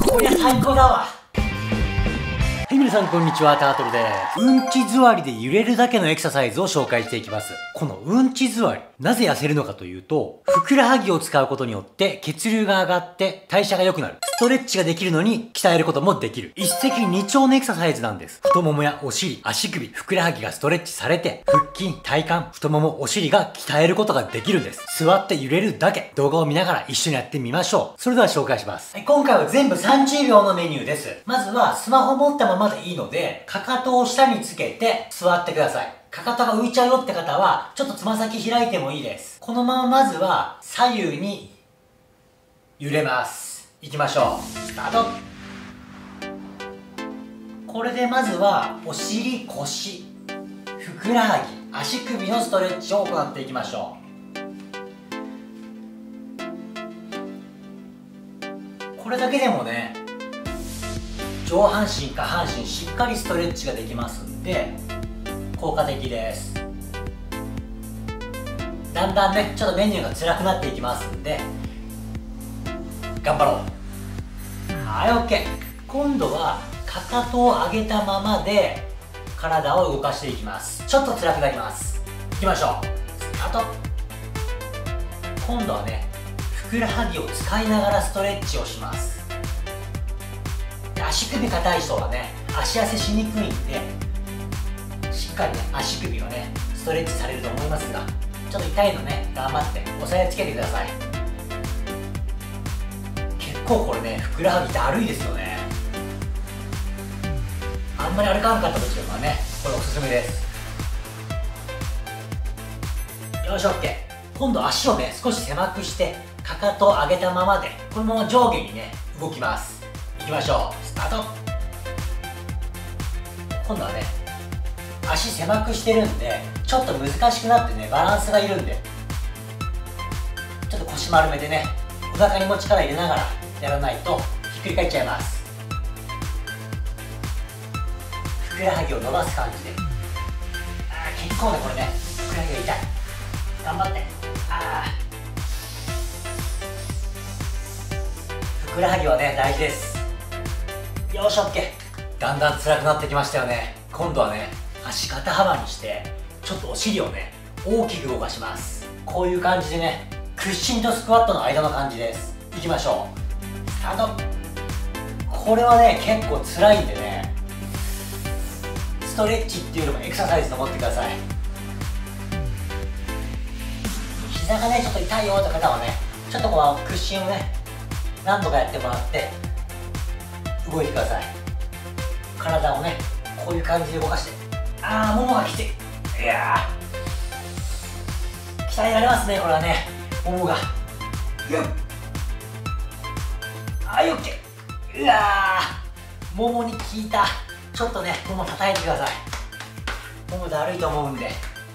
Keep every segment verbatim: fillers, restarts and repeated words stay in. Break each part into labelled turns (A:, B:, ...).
A: こりゃ最高だわ。はい、皆さんこんにちは、タートルです。うんち座りで揺れるだけのエクササイズを紹介していきます。このうんち座り、なぜ痩せるのかというと、ふくらはぎを使うことによって血流が上がって代謝が良くなる。ストレッチができるのに鍛えることもできる。一石二鳥のエクササイズなんです。太ももやお尻、足首、ふくらはぎがストレッチされて、腹筋、体幹、太もも、お尻が鍛えることができるんです。座って揺れるだけ。動画を見ながら一緒にやってみましょう。それでは紹介します。はい、今回は全部さんじゅうびょうのメニューです。まずはスマホ持ったままでいいので、かかとを下につけて座ってください。かかとが浮いちゃうよって方は、ちょっとつま先開いてもいいです。このまままずは左右に揺れます。いきましょう。スタート。これでまずはお尻、腰、ふくらはぎ、足首のストレッチを行っていきましょう。これだけでもね、上半身下半身しっかりストレッチができますんで効果的です。だんだんねちょっとメニューが辛くなっていきますんで頑張ろう。はい、 OK。 今度はかかとを上げたままで体を動かしていきます。ちょっと辛くなります。いきましょう。スタート。今度はねふくらはぎを使いながらストレッチをします。足首硬い人はね足痩せしにくいんでしっかりね足首をねストレッチされると思いますが、ちょっと痛いのね頑張って押さえつけてください。結構これねふくらはぎだるいですよね。あんまり歩かんかった時とかはねこれおすすめです。よし OK。 今度足をね少し狭くしてかかとを上げたままでこのまま上下にね動きます。いきましょう。スタート。今度はね足狭くしてるんでちょっと難しくなってねバランスがいるんでちょっと腰丸めてねお腹にも力入れながらやらないとひっくり返っちゃいます。ふくらはぎを伸ばす感じで、あー結構ねこれねふくらはぎが痛い。頑張って。あーふくらはぎはね大事です。よし OK。 だんだん辛くなってきましたよね。今度はね足肩幅にしてちょっとお尻をね大きく動かします。こういう感じでね屈伸とスクワットの間の感じです。いきましょう。スタート。これはね結構辛いんでねストレッチっていうよりもエクササイズと思ってください。膝がねちょっと痛いよって方はねちょっとこう屈伸をね何度かやってもらって動いてください。体をねこういう感じで動かして、ああももがきて、いやー鍛えられますねこれはね。ももがよっ、はい OK。 うわーももに効いた。ちょっとねもも叩いてください。ももだるいと思うんで。よ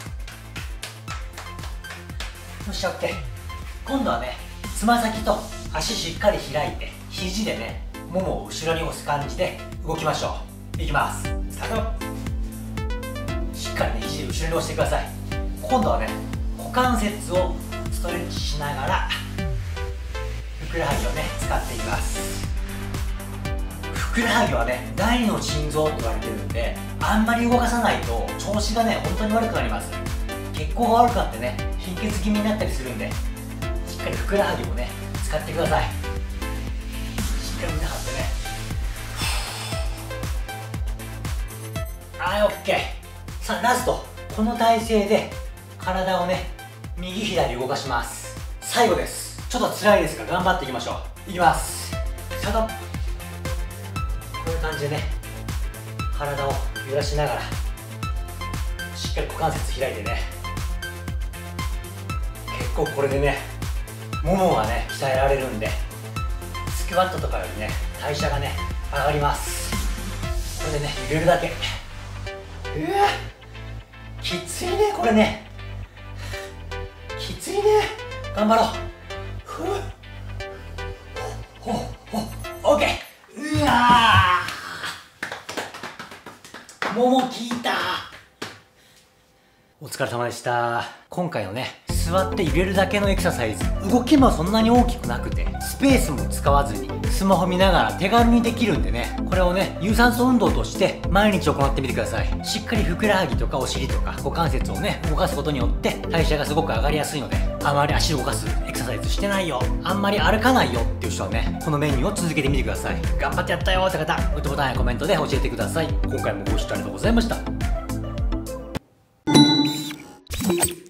A: し OK。 今度はねつま先と足しっかり開いて肘でねももを後ろに押す感じで動きましょう。いきます。スタート。しっかりね肘で後ろに押してください。今度はね股関節をストレッチしながらふくらはぎをね使っていきます。ふくらはぎはねだいにの心臓って言われてるんであんまり動かさないと調子がね本当に悪くなります。血行が悪くなってね貧血気味になったりするんでしっかりふくらはぎもね使ってください。しっかり胸張ってね。はい OK。 さあラスト。この体勢で体をね右左動かします。最後です。ちょっと辛いですが頑張っていきましょう。いきます。スタート。こういう感じでね体を揺らしながらしっかり股関節開いてね。結構これでねももがね鍛えられるんでスクワットとかよりね代謝がね上がります。これでね揺れるだけ。うわきついねこれねきついね。頑張ろう。ふうほほほ OK。 うわーももきいた。お疲れ様でした。今回のね座って揺れるだけのエクササイズ、動きもそんなに大きくなくてスペースも使わずにスマホ見ながら手軽にできるんでね、これをね、有酸素運動として毎日行ってみてください。しっかりふくらはぎとかお尻とか股関節をね、動かすことによって代謝がすごく上がりやすいので、あまり足を動かすエクササイズしてないよ、あんまり歩かないよっていう人はね、このメニューを続けてみてください。頑張ってやったよって方、グッドボタンやコメントで教えてください。今回もご視聴ありがとうございました。